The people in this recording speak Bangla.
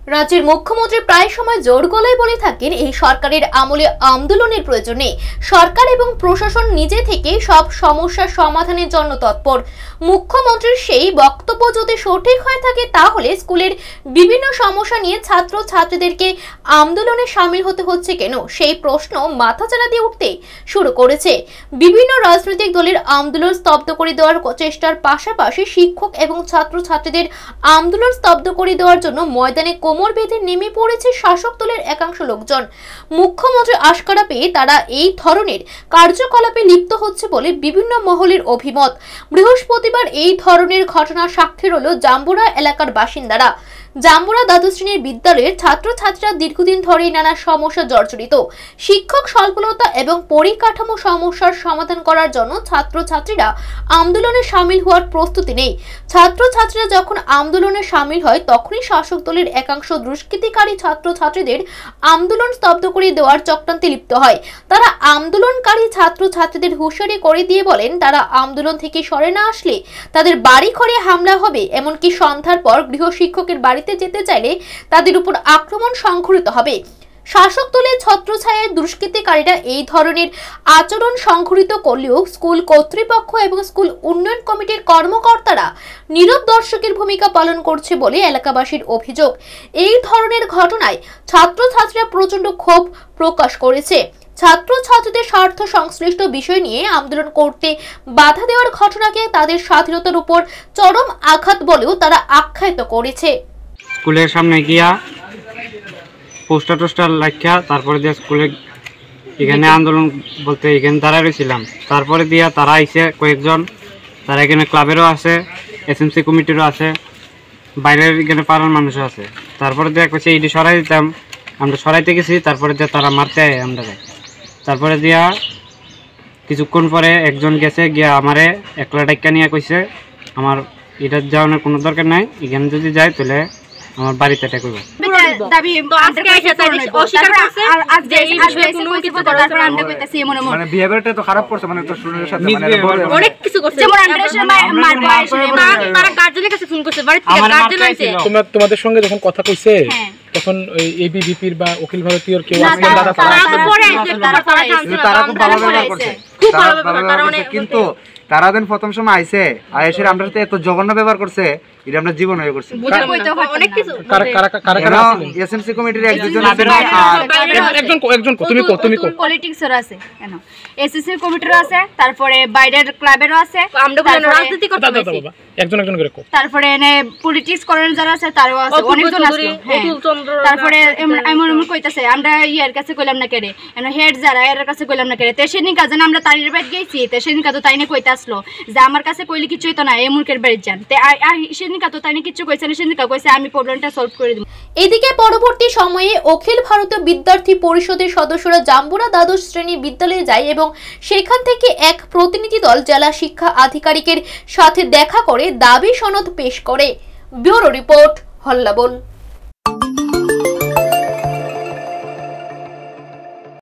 রাজ্যের মুখ্যমন্ত্রী প্রায় সময় জোর গলায় বলে থাকেন এই সরকারের আমলে আন্দোলনের প্রয়োজন নেই। সরকার এবং প্রশাসন নিজে থেকে সব সমস্যার সমাধানের জন্য তৎপর। মুখ্যমন্ত্রীর সেই বক্তব্য যদি সঠিক হয়ে থাকে তাহলে স্কুলের বিভিন্ন সমস্যা নিয়ে ছাত্র ছাত্রীদেরকে আন্দোলনে সামিল হতে হচ্ছে কেন, সেই প্রশ্ন মাথাচাড়া দিয়ে উঠতে শুরু করেছে। বিভিন্ন রাজনৈতিক দলের আন্দোলন স্তব্ধ করে দেওয়ার চেষ্টার পাশাপাশি শিক্ষক এবং ছাত্র ছাত্রীদের আন্দোলন স্তব্ধ করে দেওয়ার জন্য ময়দানে কোমর বেঁধে নেমে পড়েছে শাসক দলের একাংশ লোকজন। মুখ্যমন্ত্রী আশকারা পেয়ে তারা এই ধরনের কার্যকলাপে লিপ্ত হচ্ছে বলে বিভিন্ন মহলের অভিমত। বৃহস্পতিবার এই ধরনের ঘটনা সাক্ষী হল জাম্বুরা এলাকার বাসিন্দারা। জাম্বুরা দ্বাদশ শ্রেণীর বিদ্যালয়ের ছাত্রছাত্রীরা দীর্ঘদিন ধরে নানা সমস্যা জর্জরিত। শিক্ষক স্বল্পতা এবং পরিকাঠামো সমস্যার সমাধান করার জন্য ছাত্রছাত্রীরা আন্দোলনে সামিল হওয়ার প্রস্তুতি নেই। ছাত্রছাত্রীরা যখন আন্দোলনে সামিল হয় তখনই শাসক দলের একাংশ দুষ্কৃতিকারী ছাত্রছাত্রীদের আন্দোলন স্তব্ধ করে দেওয়ার চক্রান্তে লিপ্ত হয়। তারা আন্দোলনকারী ছাত্রছাত্রীদের হুঁশিয়ারি করে দিয়ে বলেন তারা আন্দোলন থেকে সরে না আসলে তাদের বাড়ি ঘরে হামলা হবে, এমনকি সন্ধ্যার পর গৃহশিক্ষকের বাড়িতে যেতে চাইলে তাদের উপর আক্রমণ সংঘটিত হবে। শাসক দলের ছত্রছায়ায় দুষ্কৃতিকারীরা এই ধরনের আচরণ সংঘটিত করলেও স্কুল কর্তৃপক্ষ এবং স্কুল উন্নয়ন কমিটির কর্মকর্তারা নীরব দর্শকের ভূমিকা পালন করছে বলে এলাকাবাসীর অভিযোগ। এই ধরনের ঘটনায় ছাত্রছাত্রীরা প্রচন্ড ক্ষোভ প্রকাশ করেছে। ছাত্রছাত্রীদের স্বার্থ সংশ্লিষ্ট বিষয় নিয়ে আন্দোলন করতে বাধা দেওয়ার ঘটনাকে তাদের স্বাধীনতার উপর চরম আঘাত বলেও তারা আখ্যায়িত করেছে। স্কুলের সামনে গিয়া পোস্টার টোস্টার লাইখা তারপরে দিয়ে স্কুলে এখানে আন্দোলন বলতে এখানে দাঁড়ায় রয়েছিলাম। তারপরে দিয়া তারা আইসে কয়েকজন, তারা এখানে ক্লাবেরও আছে, এসএমসি কমিটিরও আছে, বাইরের এখানে পাড়ার মানুষও আছে। তারপরে দিয়া কইছে এইটি সরাই দিতাম, আমরা সরাইতে গেছি। তারপরে দিয়ে তারা মারতে আয় আমরা। তারপরে দিয়া কিছুক্ষণ পরে একজন গেছে গিয়া আমারে একলা ডাক্কা নিয়ে কইছে আমার এটা যাওয়ানোর কোনো দরকার নাই, এখানে যদি যাই তাহলে আমার বাড়িতে এটা করব। দাবি তো আজকে এসে তাই অস্বীকার করছে আর আজকে এই বিষয়ে কোনো কিছু করার পর আমরা কইতাছি মনে মনে মানে বিহেভিয়ারটা তো খারাপ করছে, মানে তো স্টুডেন্টের সাথে মানে অনেক কিছু করছে। যেমন আমরা এসে মার বয়স তারা গার্জেনের কাছে ফোন করছে, বাড়ি থেকে গার্জেন আইছে। তোমাদের সঙ্গে যখন কথা কইছে তখন ওই এবিভিপির বা অখিল ভারতীয়র কেউ আছে দাদা তারা খুব ভালো ব্যবহার করছে, খুব ভালো ব্যবহার করছে। কিন্তু তারা দেন প্রথম সময় আইছে আয়েশের আমরা সাথে এত জঘন্য ব্যবহার করছে, এটা আমরা জীবন হয়ে করছে। অনেক কিছু কারা এসএমসি কমিটির একজন তুমি পলিটিক্সের আছে, কেন এসএসসি কমিটির আছে, তারপরে বাইরের ক্লাবেরও আছে, আমরা রাজনীতি করতে পারি একজন করে। তারপরে এনে পলিটিক্স করেন যারা আছে তারও আছে, অনেকজন আছে। তারপরে এমন কইতাছে আমরা ইয়ার কাছে কইলাম না কেরে, এনে হেড যারা এর কাছে কইলাম না কেরে। তেশিনি কাজে আমরা তারির বাড়ি গেছি, তেশিনি কাজ তাইনে কইতা আসলো যে আমার কাছে কইলে কিছু হইতো না, এমনকের বাড়ি যান। তে সেদিনকা তো তাইনে কিছু কইছে না, সেদিনকা কইছে আমি প্রবলেমটা সলভ করে দেব। এদিকে পরবর্তী সময়ে অখিল ভারতীয় বিদ্যার্থী পরিষদের সদস্যরা জাম্বুরা দ্বাদশ শ্রেণী বিদ্যালয়ে যায় এবং সেখান থেকে এক প্রতিনিধি দল জেলা শিক্ষা আধিকারিকের সাথে দেখা করে দাবি সনদ পেশ করে। Bureau report, হল্লাবল।